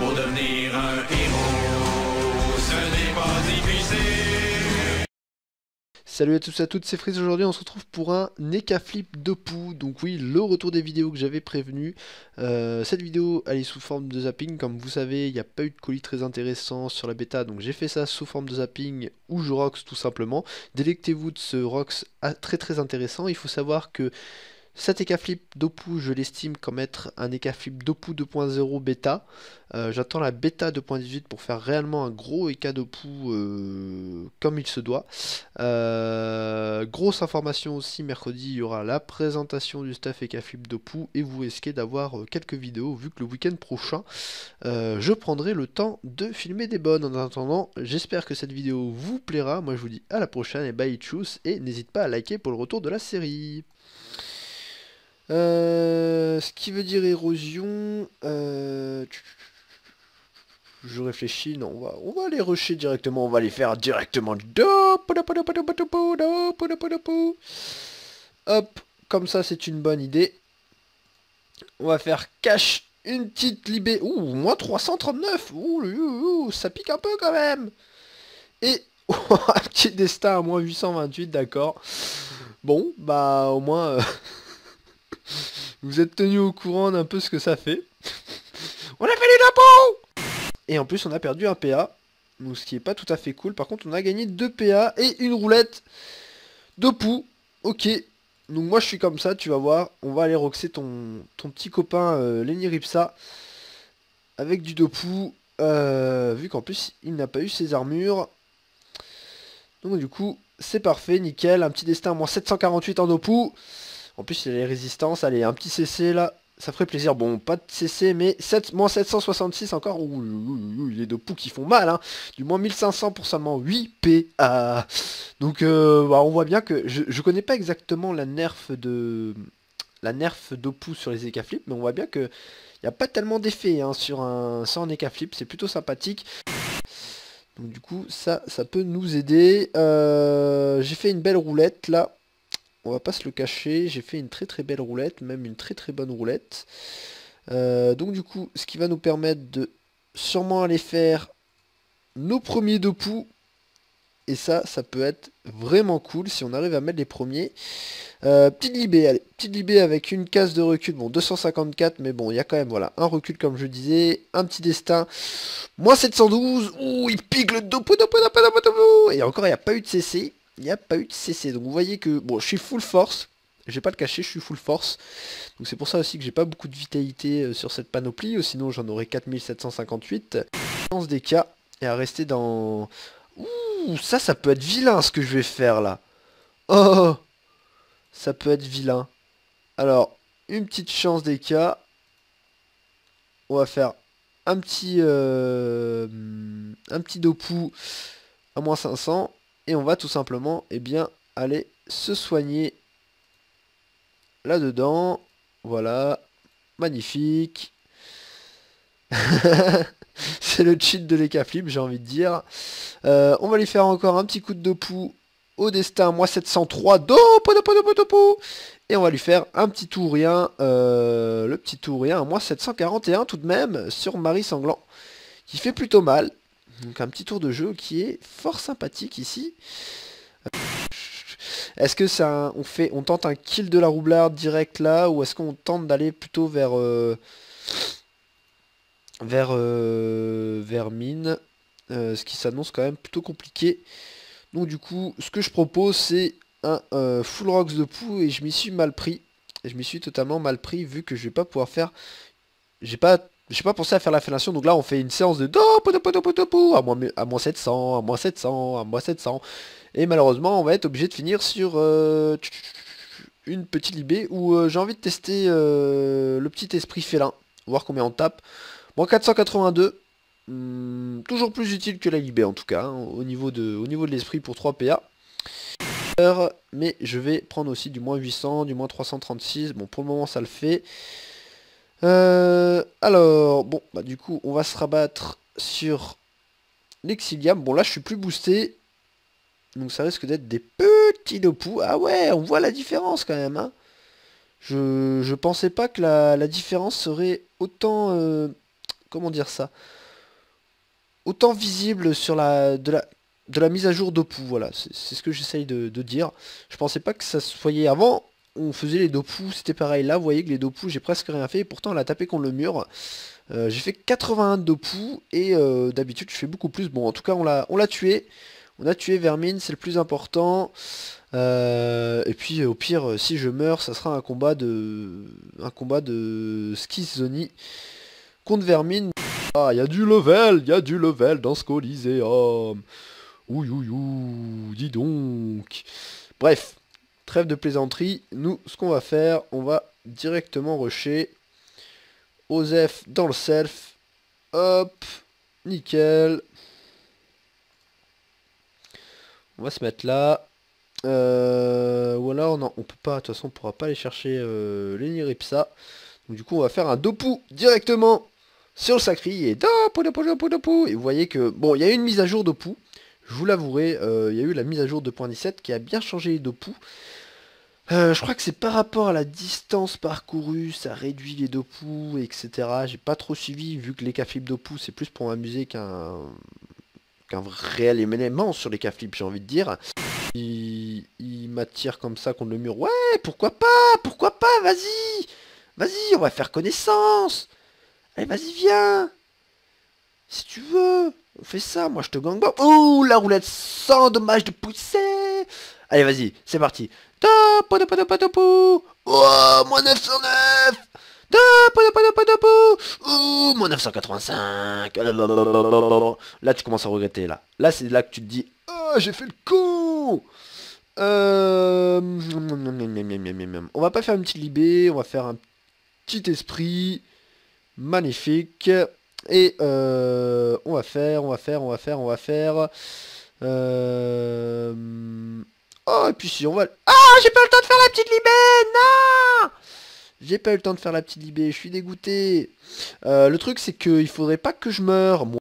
Pour devenir un héros, ce n'est pas difficile. Salut à tous et à toutes, c'est Freeze. Aujourd'hui on se retrouve pour un NECA Flip Dopu. Donc oui, le retour des vidéos que j'avais prévenu. Cette vidéo elle est sous forme de zapping. Comme vous savez, il n'y a pas eu de colis très intéressant sur la bêta, donc j'ai fait ça sous forme de zapping ou je rox tout simplement. Délectez-vous de ce rox très intéressant. Il faut savoir que cet EK Flip Dopu, je l'estime comme être un EK Flip Dopu 2.0 bêta. J'attends la bêta 2.18 pour faire réellement un gros EK Dopu comme il se doit. Grosse information aussi, mercredi il y aura la présentation du staff EK Flip Dopu et vous risquez d'avoir quelques vidéos vu que le week-end prochain je prendrai le temps de filmer des bonnes. En attendant, j'espère que cette vidéo vous plaira. Moi je vous dis à la prochaine et bye tchuss, et n'hésite pas à liker pour le retour de la série. Ce qui veut dire érosion, je réfléchis, non, on va les rusher directement, on va les faire directement. Hop, comme ça c'est une bonne idée. On va faire cash une petite libé. Ouh, moins 339. Ouh, ça pique un peu quand même. Et un petit destin à moins 828, d'accord. Bon, bah au moins... vous êtes tenu au courant d'un peu ce que ça fait. On a fait les impôts. Et en plus on a perdu un PA. Donc ce qui est pas tout à fait cool. Par contre on a gagné 2 PA et une roulette Dopu. Ok. Donc moi je suis comme ça, tu vas voir. On va aller roxer ton petit copain Lenny Ripsa. Avec du Dopu. Vu qu'en plus il n'a pas eu ses armures. Donc du coup c'est parfait, nickel. Un petit destin à moins 748 en Dopu. En plus, il y a les résistances. Allez, un petit CC là, ça ferait plaisir. Bon, pas de CC, mais moins 766 encore. Ouh, les deux poux qui font mal, hein. Du moins 1500 pour seulement 8 PA. Donc, bah, on voit bien que je connais pas exactement la nerf d'Opu sur les EK Flip, mais on voit bien que il n'y a pas tellement d'effet hein, sur un EK Flip. C'est plutôt sympathique. Donc, du coup, ça peut nous aider. J'ai fait une belle roulette là. On va pas se le cacher, j'ai fait une très belle roulette, même une très bonne roulette. Donc du coup, ce qui va nous permettre de sûrement aller faire nos premiers Dopu. Et ça peut être vraiment cool si on arrive à mettre les premiers. Petite libé, allez, petite libé avec une case de recul, bon 254, mais bon, il y a quand même, voilà, un recul comme je disais, un petit destin, moins 712, ouh, il pique le Dopu, et encore, il n'y a pas eu de CC. Il n'y a pas eu de CC, donc vous voyez que, bon, je suis full force, je vais pas le cacher, je suis full force, donc c'est pour ça aussi que j'ai pas beaucoup de vitalité sur cette panoplie, sinon j'en aurais 4758, lance des cas, et à rester dans... Ouh, ça peut être vilain ce que je vais faire là, oh, ça peut être vilain, alors, une petite chance des cas, on va faire un petit Dopu à moins 500, et on va tout simplement, eh bien, aller se soigner là-dedans. Voilà. Magnifique. C'est le cheat de l'EK Flip, j'ai envie de dire. On va lui faire encore un petit coup de Dopu au destin, moins 703. Dopu. Et on va lui faire un petit tourien. Le petit tourien à moins 741 tout de même sur Marie Sanglant. Qui fait plutôt mal. Donc un petit tour de jeu qui est fort sympathique ici. Est-ce que ça, on tente un kill de la roublarde direct là, ou est-ce qu'on tente d'aller plutôt vers mine, ce qui s'annonce quand même plutôt compliqué. Donc du coup, ce que je propose, c'est un full rocks de pou, et je m'y suis mal pris. Je m'y suis totalement mal pris vu que je vais pas pouvoir faire. J'ai pas pensé à faire la fellation, donc là on fait une séance de à moins 700, à moins 700, à moins 700. Et malheureusement on va être obligé de finir sur une petite libé où j'ai envie de tester le petit esprit félin, voir combien on tape. Moins 482, toujours plus utile que la libé en tout cas, hein, au niveau de l'esprit pour 3 PA. Mais je vais prendre aussi du moins 800, du moins 336, bon pour le moment ça le fait. Alors, bon, bah du coup, on va se rabattre sur l'Exilium. Bon, là, je suis plus boosté. Donc, ça risque d'être des petits Dopu. Ah ouais, on voit la différence quand même, hein. Je pensais pas que la différence serait autant comment dire ça, autant visible sur de la mise à jour Dopu, voilà, c'est ce que j'essaye de dire. Je pensais pas que ça se voyait avant, on faisait les Dopu, c'était pareil, là vous voyez que les Dopu j'ai presque rien fait, et pourtant elle a tapé contre le mur. J'ai fait 81 Dopu, et d'habitude je fais beaucoup plus, bon en tout cas on l'a tué. On a tué Vermine, c'est le plus important. Et puis au pire, si je meurs, ça sera un combat de Schizoni contre Vermine. Ah, il y a du level dans ce Coliseum. Ouh, ouh, ouh, dis donc. Bref, trêve de plaisanterie. Nous, ce qu'on va faire, on va directement rusher. Osef dans le self. Hop, nickel. On va se mettre là. Ou alors, non, on peut pas, de toute façon, on pourra pas aller chercher les Niripsa. Donc du coup, on va faire un Dopu directement sur le Sacri. Et Dopu, Dopu, Dopu, Dopu. Et vous voyez que, bon, il y a eu une mise à jour Dopu. Je vous l'avouerai, il y a eu la mise à jour 2.17 qui a bien changé les Dopu. Je crois que c'est par rapport à la distance parcourue, ça réduit les Dopu, etc. J'ai pas trop suivi, vu que les K-Flip Dopu, c'est plus pour m'amuser qu'un réel élément sur les K-Flip, j'ai envie de dire. Il m'attire comme ça contre le mur. Ouais, pourquoi pas, vas-y, on va faire connaissance. Allez, vas-y, viens, si tu veux, on fait ça, moi je te gangbang. Ouh, la roulette sans dommage de pousser. Allez, vas-y, c'est parti. Topo, topo, topo, topo. Oh, moins 909. Topo, topo, topo, topo. Ouh, moins 985. Là, tu commences à regretter, là. Là, c'est là que tu te dis, oh, j'ai fait le con. On va pas faire une petite libé, on va faire un petit esprit magnifique. Et on va faire. Oh, et puis si on va... Ah, j'ai pas eu le temps de faire la petite libé. Non, j'ai pas eu le temps de faire la petite libé, je suis dégoûté. Le truc c'est qu'il faudrait pas que je meure.